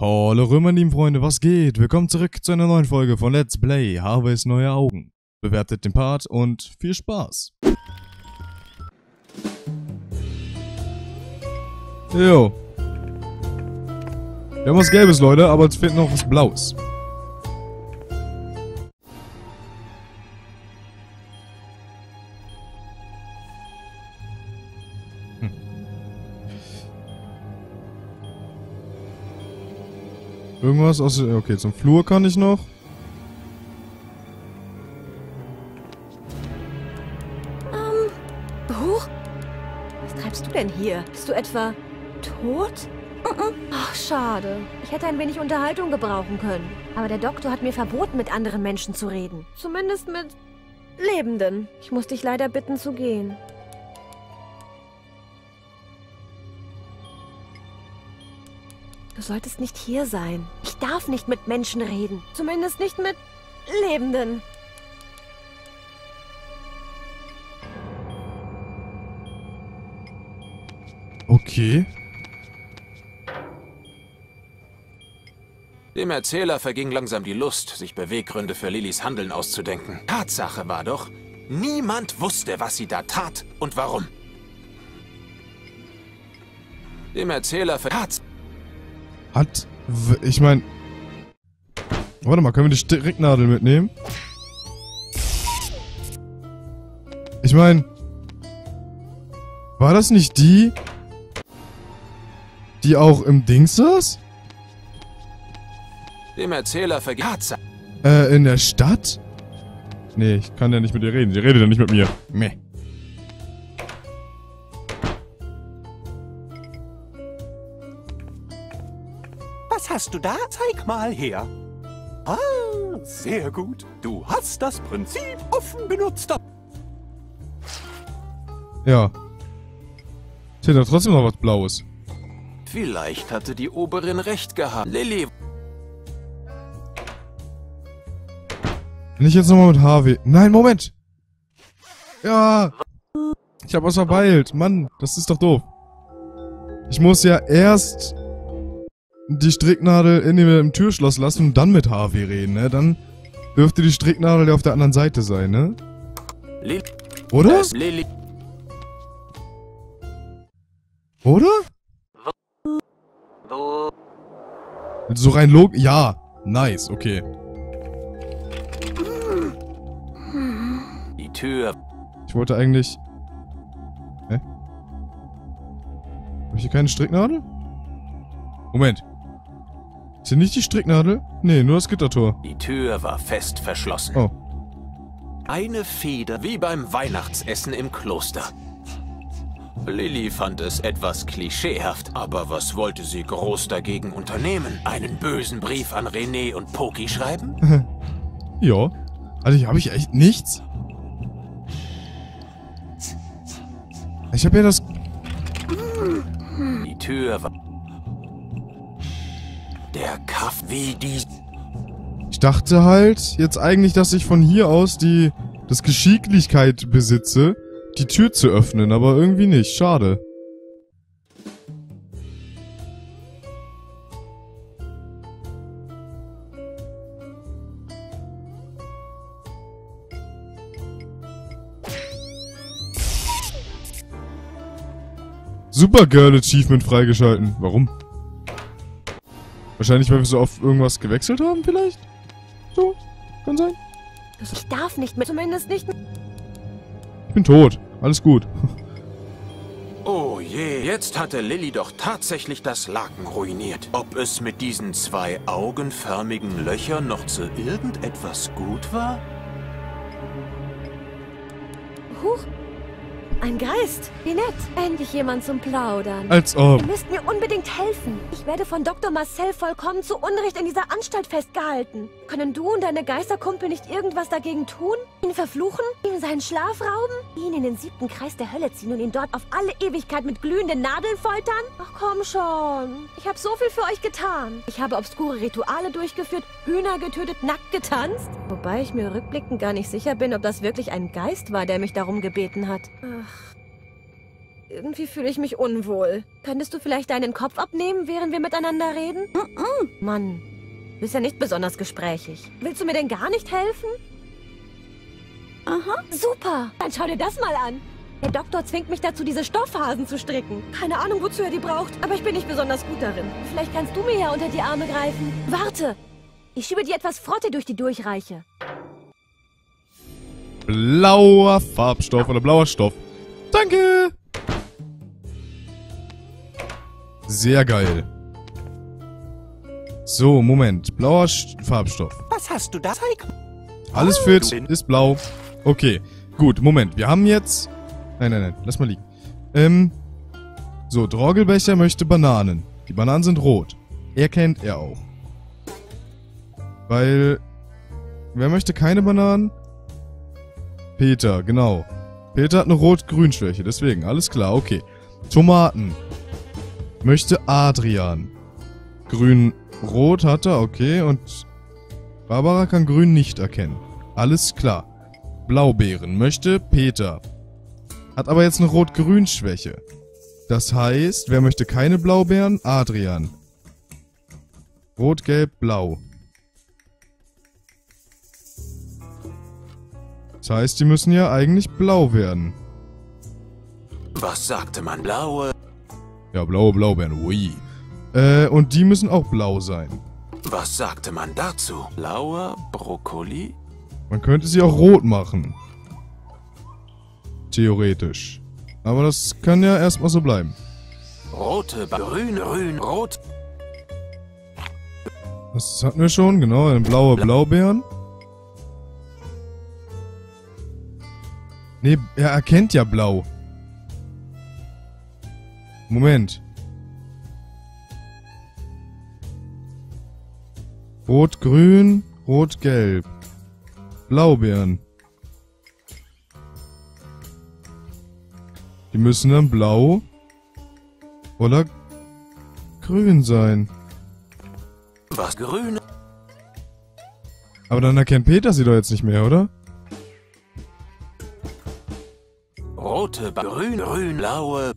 Hallo Römer, lieben Freunde, was geht? Willkommen zurück zu einer neuen Folge von Let's Play Harveys neue Augen. Bewertet den Part und viel Spaß. Jo. Wir haben was Gelbes, Leute, aber es fehlt noch was Blaues. Irgendwas aus... Okay, zum Flur kann ich noch. Huch? Was treibst du denn hier? Bist du etwa tot? Ach, schade. Ich hätte ein wenig Unterhaltung gebrauchen können. Aber der Doktor hat mir verboten, mit anderen Menschen zu reden. Zumindest mit Lebenden. Ich muss dich leider bitten zu gehen. Du solltest nicht hier sein. Ich darf nicht mit Menschen reden. Zumindest nicht mit Lebenden. Okay. Dem Erzähler verging langsam die Lust, sich Beweggründe für Lillys Handeln auszudenken. Tatsache war doch, niemand wusste, was sie da tat und warum. Dem Erzähler Ich meine... Warte mal, können wir die Stricknadel mitnehmen? Ich meine... War das nicht die auch im Dings saß? Dem Erzähler In der Stadt? Nee, ich kann ja nicht mit ihr reden. Sie redet ja nicht mit mir. Meh. Was hast du da? Zeig mal her. Ah, sehr gut. Du hast das Prinzip offen benutzt. Ja. Steht da trotzdem noch was Blaues. Vielleicht hatte die Oberin recht gehabt. Lilly... Wenn ich jetzt nochmal mit Harvey... Nein, Moment! Ja! Ich hab was verpeilt. Mann, das ist doch doof. Ich muss ja erst die Stricknadel in dem Türschloss lassen und dann mit Harvey reden, ne? Dann dürfte die Stricknadel ja auf der anderen Seite sein, ne? Oder? Lilly... Oder? So rein Ja. Nice, okay. Die Tür... Ich wollte eigentlich... Hä? Hab ich hier keine Stricknadel? Moment. Ist hier nicht die Stricknadel? Nee, nur das Gittertor. Die Tür war fest verschlossen. Oh. Eine Feder wie beim Weihnachtsessen im Kloster. Lilly fand es etwas klischeehaft, aber was wollte sie groß dagegen unternehmen? Einen bösen Brief an René und Poki schreiben? Ja. Also hab ich echt nichts? Ich hab ja das... Die Tür war... Der Kaff wie die... Ich dachte halt jetzt eigentlich, dass ich von hier aus das Geschicklichkeit besitze, die Tür zu öffnen, aber irgendwie nicht. Schade. Supergirl Achievement freigeschalten. Warum? Wahrscheinlich, weil wir so oft irgendwas gewechselt haben, vielleicht? So, kann sein. Ich darf nicht mit... Zumindest nicht mit... Ich bin tot. Alles gut. Oh je, jetzt hatte Lilly doch tatsächlich das Laken ruiniert. Ob es mit diesen zwei augenförmigen Löchern noch zu irgendetwas gut war? Huch. Ein Geist. Wie nett. Endlich jemand zum Plaudern. Als ob. Ihr müsst mir unbedingt helfen. Ich werde von Dr. Marcel vollkommen zu Unrecht in dieser Anstalt festgehalten. Können du und deine Geisterkumpel nicht irgendwas dagegen tun? Ihn verfluchen? Ihm seinen Schlaf rauben? Ihn in den 7. Kreis der Hölle ziehen und ihn dort auf alle Ewigkeit mit glühenden Nadeln foltern? Ach komm schon. Ich habe so viel für euch getan. Ich habe obskure Rituale durchgeführt, Hühner getötet, nackt getanzt. Wobei ich mir rückblickend gar nicht sicher bin, ob das wirklich ein Geist war, der mich darum gebeten hat. Ach. Irgendwie fühle ich mich unwohl. Könntest du vielleicht deinen Kopf abnehmen, während wir miteinander reden? Mann, du bist ja nicht besonders gesprächig. Willst du mir denn gar nicht helfen? Aha. Super, dann schau dir das mal an. Der Doktor zwingt mich dazu, diese Stoffhasen zu stricken. Keine Ahnung, wozu er die braucht, aber ich bin nicht besonders gut darin. Vielleicht kannst du mir ja unter die Arme greifen. Warte, ich schiebe dir etwas Frotte durch die Durchreiche. Blauer Farbstoff oder blauer Stoff. Danke! Sehr geil. So, Moment. Blauer Farbstoff. Was hast du da? Zeig. Alles fit, ist blau. Okay, gut, Moment. Wir haben jetzt... Nein, lass mal liegen. So, Droggelbecher möchte Bananen. Die Bananen sind rot. Erkennt er auch. Weil... Wer möchte keine Bananen? Peter, genau. Peter hat eine Rot-Grün-Schwäche, deswegen, alles klar, okay. Tomaten. Möchte Adrian. Grün-Rot hat er, okay, und Barbara kann Grün nicht erkennen. Alles klar. Blaubeeren möchte Peter. Hat aber jetzt eine Rot-Grün-Schwäche. Das heißt, wer möchte keine Blaubeeren? Adrian. Rot, Gelb, Blau. Das heißt, die müssen ja eigentlich blau werden. Was sagte man? Blaue? Ja, blaue Blaubeeren, ui. Und die müssen auch blau sein. Was sagte man dazu? Blauer Brokkoli? Man könnte sie auch rot machen. Theoretisch. Aber das kann ja erstmal so bleiben. Rote, grün, rot. Das hatten wir schon, genau. Blaue Blaubeeren. Nee, er erkennt ja blau. Moment. Rot-Grün, Rot-Gelb. Blaubeeren. Die müssen dann blau oder grün sein. Was grün? Aber dann erkennt Peter sie doch jetzt nicht mehr, oder? Rote, grün, blaue.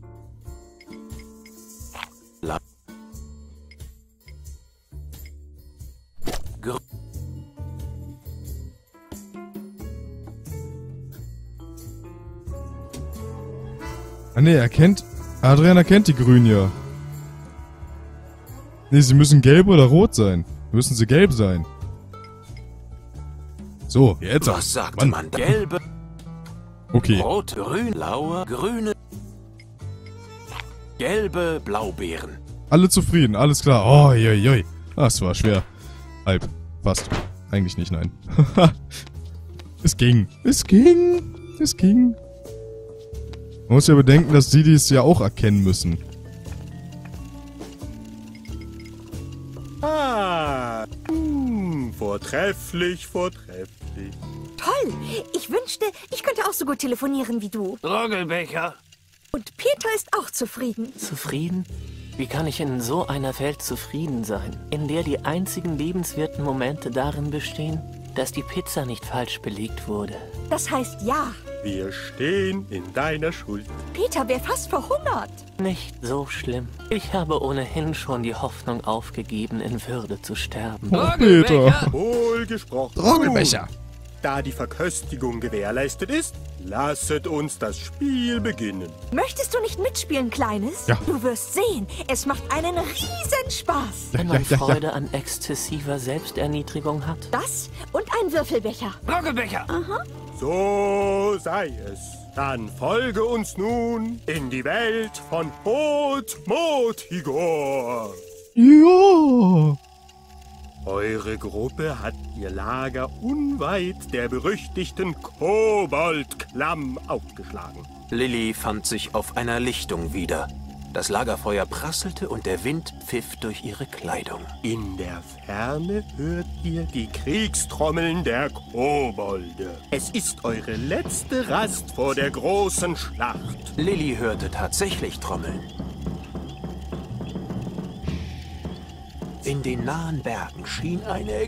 Ah ne, Adrian erkennt die Grün ja. Ne, sie müssen gelb oder rot sein. Müssen sie gelb sein. So, jetzt. Was sagt man? Gelbe. Okay. Rot, grün, blaue, grüne. Gelbe Blaubeeren. Alle zufrieden, alles klar. Oh, joi. Das war schwer. Halb. Fast. Eigentlich nicht, nein. Es ging. Man muss ja bedenken, dass die es ja auch erkennen müssen. Vortrefflich. Toll! Ich wünschte, ich könnte auch so gut telefonieren wie du. Droggelbecher. Und Peter ist auch zufrieden. Zufrieden? Wie kann ich in so einer Welt zufrieden sein, in der die einzigen lebenswerten Momente darin bestehen, dass die Pizza nicht falsch belegt wurde? Das heißt ja. Wir stehen in deiner Schuld. Peter wäre fast verhungert. Nicht so schlimm. Ich habe ohnehin schon die Hoffnung aufgegeben, in Würde zu sterben. Oh, Peter. Wohl gesprochen. Droggelbecher. Da die Verköstigung gewährleistet ist, lasset uns das Spiel beginnen. Möchtest du nicht mitspielen, Kleines? Ja. Du wirst sehen, es macht einen riesen Spaß. Wenn man Freude an exzessiver Selbsterniedrigung hat. Das und ein Würfelbecher. Droggelbecher! Aha. So sei es. Dann folge uns nun in die Welt von Hotmotigor. Ja. Eure Gruppe hat ihr Lager unweit der berüchtigten Koboldklamm aufgeschlagen. Lilly fand sich auf einer Lichtung wieder. Das Lagerfeuer prasselte und der Wind pfiff durch ihre Kleidung. In der Ferne hört ihr die Kriegstrommeln der Kobolde. Es ist eure letzte Rast vor der großen Schlacht. Lilly hörte tatsächlich Trommeln. In den nahen Bergen schien eine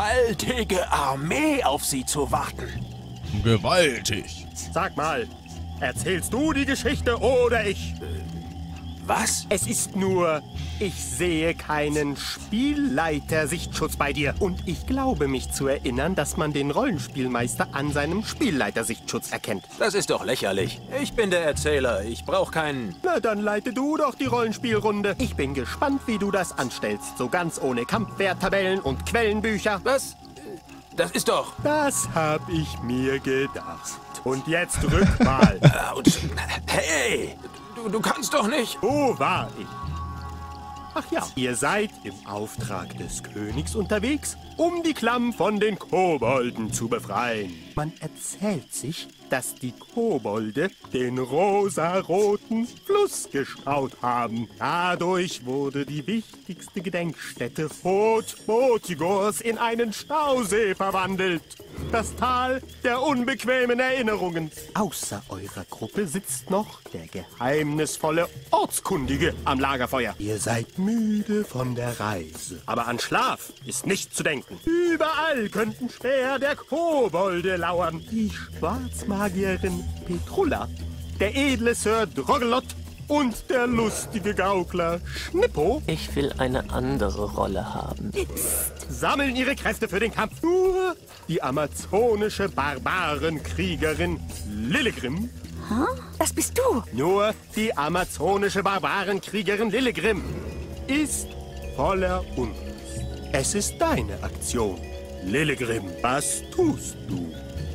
gewaltige Armee auf sie zu warten. Gewaltig. Sag mal, Erzählst du die Geschichte oder ich? Was? Es ist nur, ich sehe keinen Spielleiter-Sichtschutz bei dir. Und ich glaube mich zu erinnern, dass man den Rollenspielmeister an seinem Spielleiter-Sichtschutz erkennt. Das ist doch lächerlich. Ich bin der Erzähler. Ich brauche keinen... Na, dann leite du doch die Rollenspielrunde. Ich bin gespannt, wie du das anstellst. So ganz ohne Kampfwerttabellen und Quellenbücher. Was? Das ist doch... Das hab ich mir gedacht. Und jetzt rück mal. Hey! Du kannst doch nicht... Wo war ich? Ach ja, ihr seid im Auftrag des Königs unterwegs, um die Klamm von den Kobolden zu befreien. Man erzählt sich, dass die Kobolde den rosaroten Fluss gestaut haben. Dadurch wurde die wichtigste Gedenkstätte Hoth-Motigors in einen Stausee verwandelt. Das Tal der unbequemen Erinnerungen. Außer eurer Gruppe sitzt noch der geheimnisvolle Ortskundige am Lagerfeuer. Ihr seid müde von der Reise. Aber an Schlaf ist nicht zu denken. Überall könnten Speer der Kobolde lauern. Die Schwarzmagierin Petrulla, der edle Sir Drogelot und der lustige Gaukler Schnippo. Ich will eine andere Rolle haben. Sammeln ihre Kräfte für den Kampf. Nur die amazonische Barbarenkriegerin Lillegrim. Das bist du. Nur die amazonische Barbarenkriegerin Lillegrim ist voller Unlust. Es ist deine Aktion, Lillegrim. Was tust du?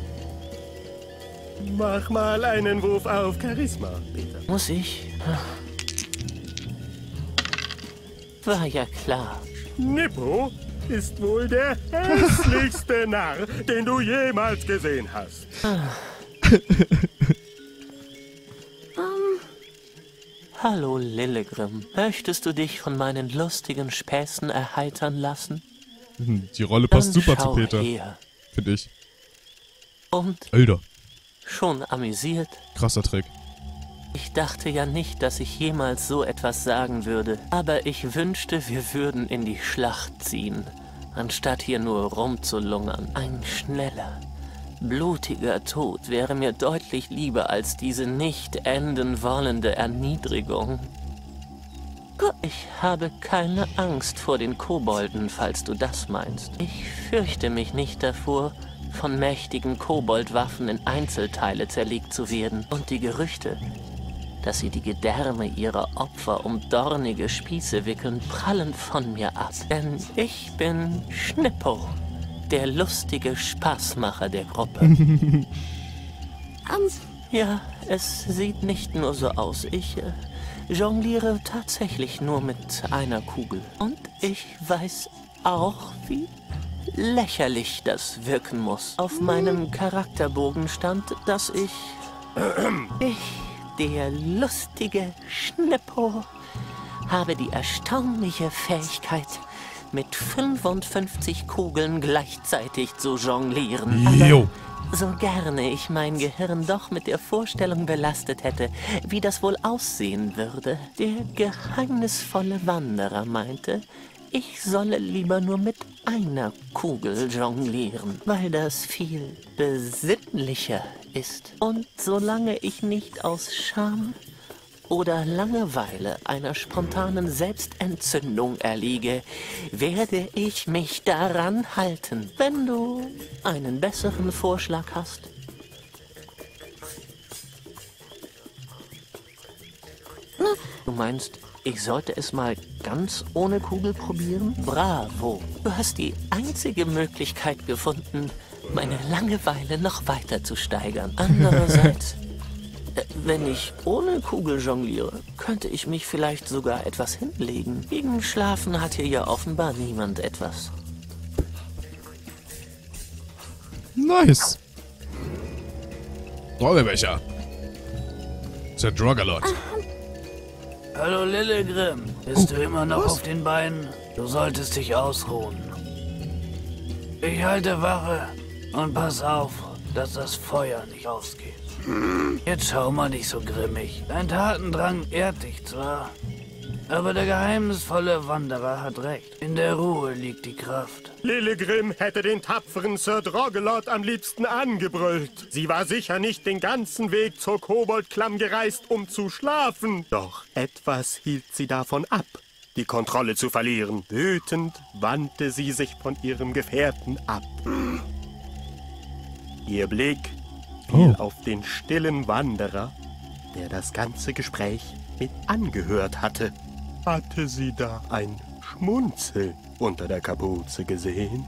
Mach mal einen Wurf auf Charisma, Peter. Muss ich? War ja klar. Nippo ist wohl der hässlichste Narr, den du jemals gesehen hast. Hallo Lillegrim. Möchtest du dich von meinen lustigen Späßen erheitern lassen? Die Rolle passt Dann super zu schau Peter, her. finde ich. Und Alter, schon amüsiert? krasser Trick. Ich dachte ja nicht, dass ich jemals so etwas sagen würde. Aber ich wünschte, wir würden in die Schlacht ziehen, anstatt hier nur rumzulungern. Ein schneller, blutiger Tod wäre mir deutlich lieber als diese nicht enden wollende Erniedrigung. Ich habe keine Angst vor den Kobolden, falls du das meinst. Ich fürchte mich nicht davor, von mächtigen Koboldwaffen in Einzelteile zerlegt zu werden. Und die Gerüchte, dass sie die Gedärme ihrer Opfer um dornige Spieße wickeln, prallen von mir ab. Denn ich bin Schnippo, der lustige Spaßmacher der Gruppe. Ja, es sieht nicht nur so aus. Ich jongliere tatsächlich nur mit einer Kugel. Und ich weiß auch, wie lächerlich das wirken muss. Auf meinem Charakterbogen stand, dass ich, der lustige Schnippo, habe die erstaunliche Fähigkeit, mit 55 Kugeln gleichzeitig zu jonglieren. Jo. Aber so gerne ich mein Gehirn doch mit der Vorstellung belastet hätte, wie das wohl aussehen würde. Der geheimnisvolle Wanderer meinte, ich solle lieber nur mit einer Kugel jonglieren, weil das viel besinnlicher ist. Und solange ich nicht aus Scham oder Langeweile einer spontanen Selbstentzündung erliege, werde ich mich daran halten. Wenn du einen besseren Vorschlag hast. Du meinst, ich sollte es mal ganz ohne Kugel probieren? Bravo! Du hast die einzige Möglichkeit gefunden, meine Langeweile noch weiter zu steigern. Andererseits, wenn ich ohne Kugel jongliere, könnte ich mich vielleicht sogar etwas hinlegen. Gegen Schlafen hat hier ja offenbar niemand etwas. Nice. Drogebecher. Ist der Drogalord. Hallo Lillegrim, bist du immer noch auf den Beinen? Du solltest dich ausruhen. Ich halte Wache und pass auf, dass das Feuer nicht ausgeht. Jetzt schau mal nicht so grimmig. Dein Tatendrang ehrt dich zwar, Aber der geheimnisvolle Wanderer hat recht. In der Ruhe liegt die Kraft. Lillegrim hätte den tapferen Sir Drogelot am liebsten angebrüllt. Sie war sicher nicht den ganzen Weg zur Koboldklamm gereist, um zu schlafen. Doch etwas hielt sie davon ab, die Kontrolle zu verlieren. Wütend wandte sie sich von ihrem Gefährten ab. Ihr Blick fiel auf den stillen Wanderer, der das ganze Gespräch mit angehört hatte. Hatte sie da ein Schmunzel unter der Kapuze gesehen?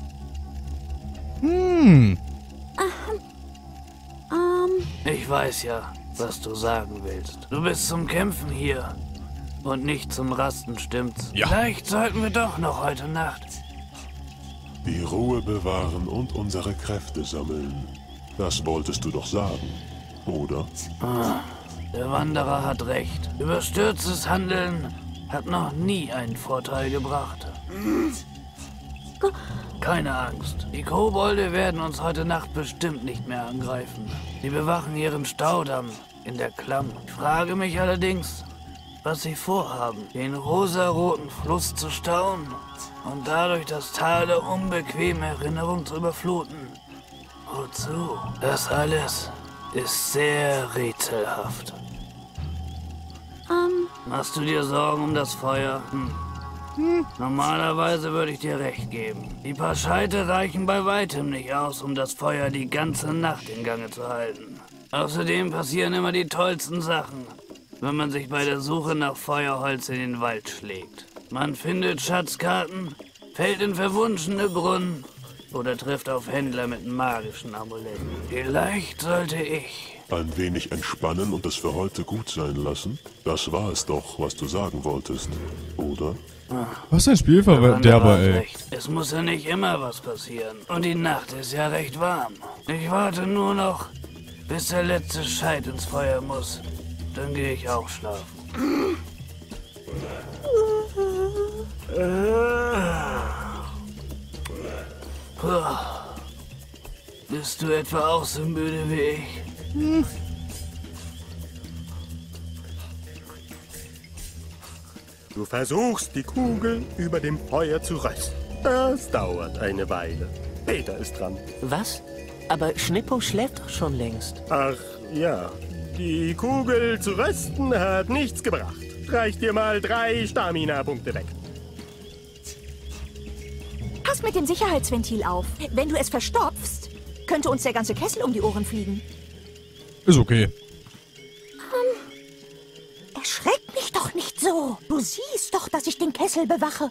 Ich weiß ja, was du sagen willst. Du bist zum Kämpfen hier und nicht zum Rasten, stimmt's? Ja. Vielleicht sollten wir doch noch heute Nacht. Die Ruhe bewahren und unsere Kräfte sammeln. Das wolltest du doch sagen, oder? Der Wanderer hat recht. Überstürztes Handeln hat noch nie einen Vorteil gebracht. Keine Angst. Die Kobolde werden uns heute Nacht bestimmt nicht mehr angreifen. Sie bewachen ihren Staudamm in der Klamm. Ich frage mich allerdings, was sie vorhaben. Den rosaroten Fluss zu stauen und dadurch das Tal der unbequemen Erinnerung zu überfluten. Wozu? Das alles ist sehr rätselhaft. Machst du dir Sorgen um das Feuer? Normalerweise würde ich dir recht geben. Die paar Scheite reichen bei weitem nicht aus, um das Feuer die ganze Nacht in Gange zu halten. Außerdem passieren immer die tollsten Sachen, wenn man sich bei der Suche nach Feuerholz in den Wald schlägt. Man findet Schatzkarten, fällt in verwunschene Brunnen oder trifft auf Händler mit magischen Amuletten. Vielleicht sollte ich... Ein wenig entspannen und es für heute gut sein lassen? Das war es doch, was du sagen wolltest, oder? Was ein Spielverderber, ey. Recht. Es muss ja nicht immer was passieren. Und die Nacht ist ja recht warm. Ich warte nur noch, bis der letzte Scheit ins Feuer muss. Dann gehe ich auch schlafen. Bist du etwa auch so müde wie ich? Du versuchst, die Kugel über dem Feuer zu rösten. Das dauert eine Weile. Peter ist dran. Was? Aber Schnippo schläft doch schon längst. Ach ja, die Kugel zu rösten hat nichts gebracht. Reich dir mal 3 Stamina-Punkte weg. Pass mit dem Sicherheitsventil auf. Wenn du es verstopfst, könnte uns der ganze Kessel um die Ohren fliegen. Ist okay. Erschreck mich doch nicht so. Du siehst doch, dass ich den Kessel bewache.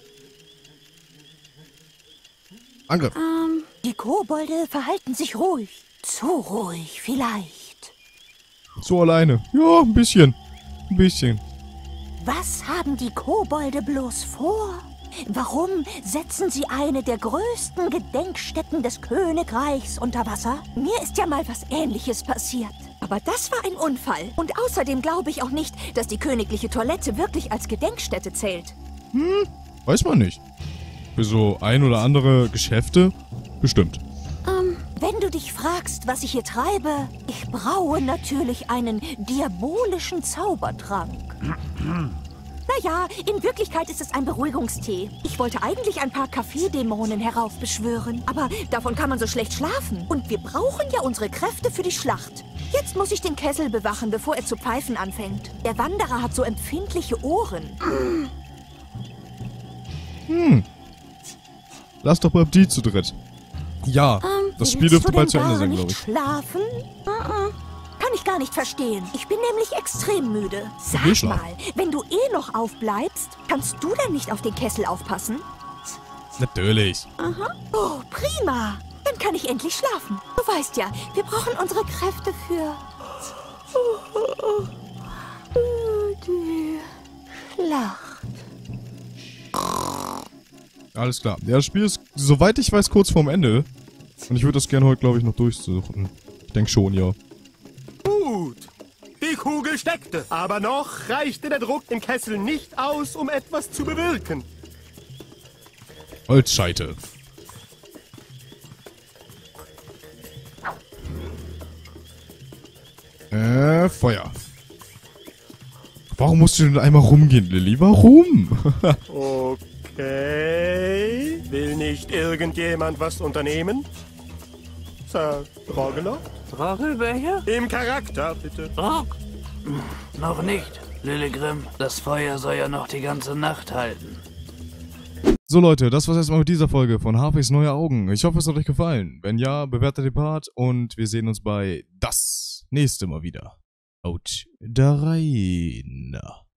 Angriff. Die Kobolde verhalten sich ruhig. Zu ruhig vielleicht. So alleine. Ja, ein bisschen. Ein bisschen. Was haben die Kobolde bloß vor? Warum setzen sie eine der größten Gedenkstätten des Königreichs unter Wasser? Mir ist ja mal was Ähnliches passiert. Aber das war ein Unfall. Und außerdem glaube ich auch nicht, dass die königliche Toilette wirklich als Gedenkstätte zählt. Weiß man nicht. Für so ein oder andere Geschäfte bestimmt. Wenn du dich fragst, was ich hier treibe, ich braue natürlich einen diabolischen Zaubertrank. Naja, in Wirklichkeit ist es ein Beruhigungstee. Ich wollte eigentlich ein paar Kaffeedämonen heraufbeschwören, aber davon kann man so schlecht schlafen. Und wir brauchen ja unsere Kräfte für die Schlacht. Jetzt muss ich den Kessel bewachen, bevor er zu pfeifen anfängt. Der Wanderer hat so empfindliche Ohren. Lass doch mal die zu dritt. Ja, das Spiel dürfte bald zu Ende sein, glaube ich. Schlafen? Kann ich gar nicht verstehen. Ich bin nämlich extrem müde. Sag mal, wenn du eh noch aufbleibst, kannst du dann nicht auf den Kessel aufpassen? Natürlich. Aha. Oh, prima. Dann kann ich endlich schlafen. Du weißt ja, wir brauchen unsere Kräfte für... die Schlacht. Alles klar. Ja, das Spiel ist, soweit ich weiß, kurz vorm Ende. Und ich würde das gerne heute, glaube ich, noch durchsuchen. Ich denke schon, ja. Gut. Die Kugel steckte, aber noch reichte der Druck im Kessel nicht aus, um etwas zu bewirken. Holzscheite. Feuer. Warum musst du denn einmal rumgehen, Lilly? Warum? Okay. Will nicht irgendjemand was unternehmen? Sir Drogeler? Drogelbecher? Im Charakter, bitte. Drog? Noch nicht, Lilligrim. Das Feuer soll ja noch die ganze Nacht halten. So Leute, das war's erstmal mit dieser Folge von Harveys Neue Augen. Ich hoffe, es hat euch gefallen. Wenn ja, bewertet den Part und wir sehen uns bei das nächste Mal wieder. Haut da rein.